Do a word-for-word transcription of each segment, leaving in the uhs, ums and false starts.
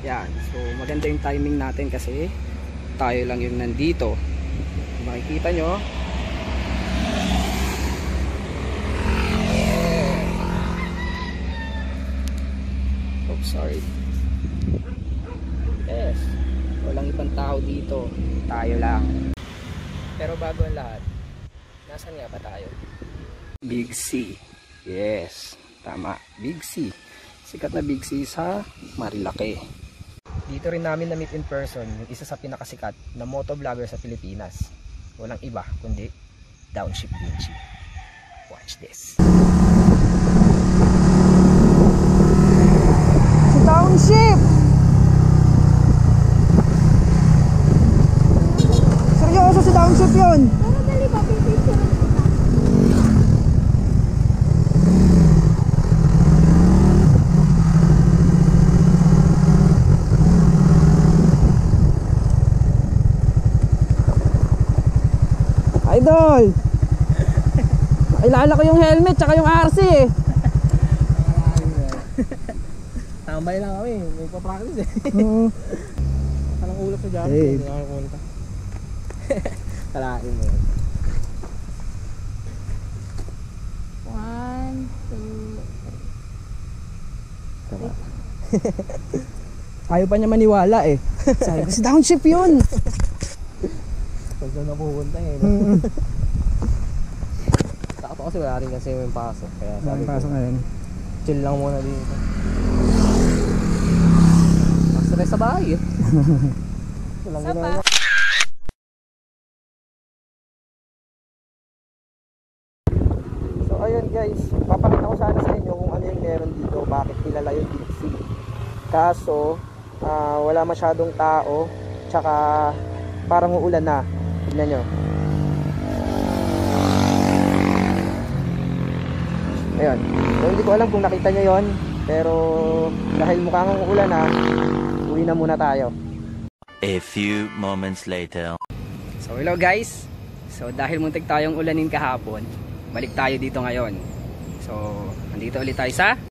Yan, so maganda yung timing natin kasi tayo lang yung nandito. Kung makikita nyo, oh sorry, yes, walang ibang tao dito, tayo lang. Pero bago ang lahat, nasaan nga ba tayo? Big C, yes, tama, Big C. Sikat na Big C sa Marilaque. Dito rin namin na-meet in person yung isa sa pinakasikat na motovlogger sa Pilipinas. Walang iba kundi DownShiftVinci. Watch this. Si Downshift! Seryoso si Downshift yun! Pero dali ba, pipicture kita. Idol! Nakilala ko yung helmet tsaka yung R C eh. Tambay lang kami, may pa-practice eh. Oo. Anong ulap sa dyan? Hey. Hindi ako kumulta. Kalain mo yun. One, two, Tama. Ayaw pa niya maniwala eh. Sabi ko si Downshift yun. Pag doon na pupunta eh. Sakto kasi wala rin kasi yung pasok. Kaya sabi ko, pasok ngayon. chill lang muna dito. Stress sa bahay eh. Walang ginagawa. So ayun guys, papakita ko sana sa inyo kung ano yung meron dito, bakit kilala yung Big C. Kaso uh, wala masyadong tao, tsaka parang uulan na. Tignan nyo. Ayun, so hindi ko alam kung nakita nyo yon, pero dahil mukhang uulan na, uwi na muna tayo. A few moments later. So hello guys, so dahil muntik tayong ulanin kahapon, balik tayo dito ngayon. So nandito ulit tayo sa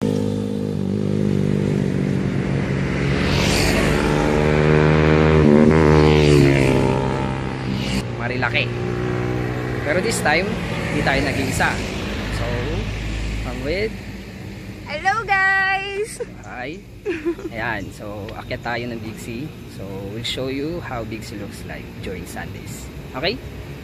Marilaque. Pero this time hindi tayo nag-iisa. So I'm with hello guys! hi. Ayan, so akyat tayo ng Big C. So we'll show you how Big C looks like during Sundays. Okay?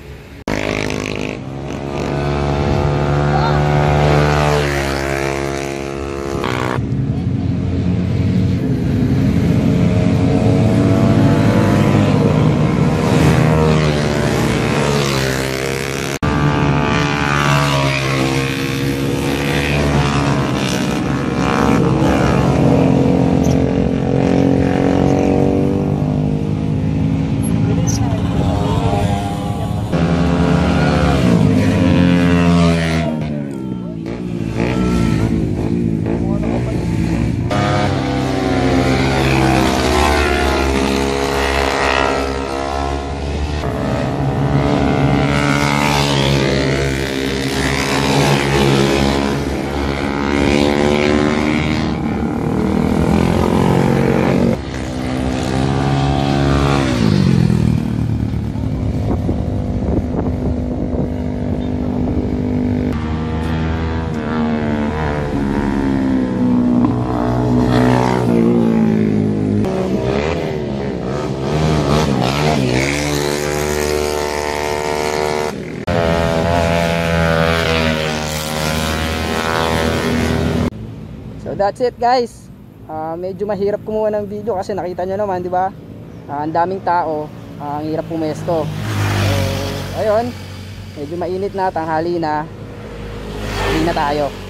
That's it guys. Uh, medyo mahirap kumuha ng video kasi nakita nyo naman, di ba? Uh, ang daming tao, uh, ang hirap pumesto. So, ayun, medyo mainit na, tanghali na. Hindi na tayo.